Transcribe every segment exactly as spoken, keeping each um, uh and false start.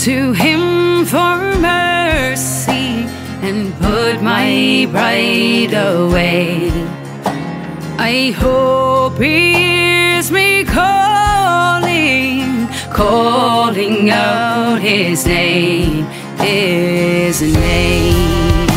to him for mercy and put my pride away. I hope he hears me calling, calling out his name, his name.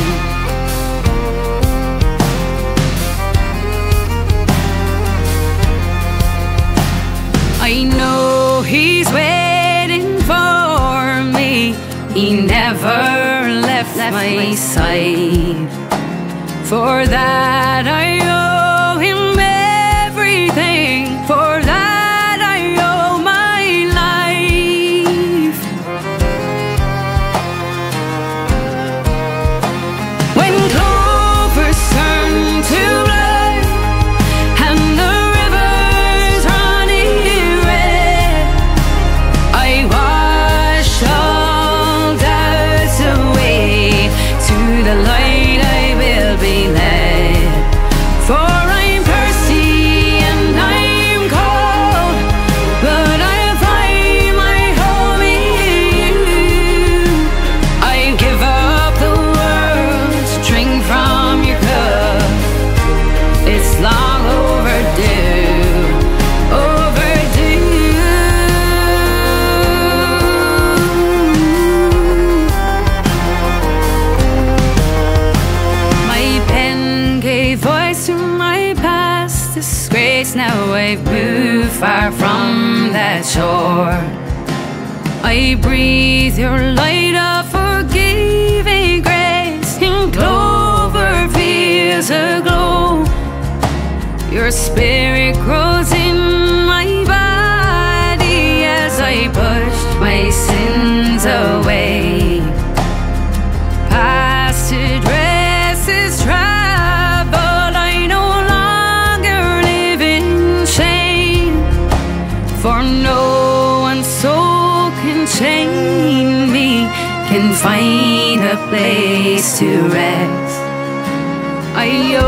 I know he's waiting for me. He never left, left my side. For that I owe him everything. For that I owe my life. When clovers turn to blood and the river's running red, I wash all doubts away. To the light I will be led. For I'm thirsty and I'm cold, but I'll find my home in you. I give up the world to drink from your cup. It's long overdue, overdue. My pen gave voice to my past disgrace. Now I've moved far from that shore. I breathe your light of forgiving grace. In clover fields aglow, your spirit grows in my body as I push my sins away. Past addresses traveled, I no longer live in shame. For no one soul can chain me, can find a place to rest. I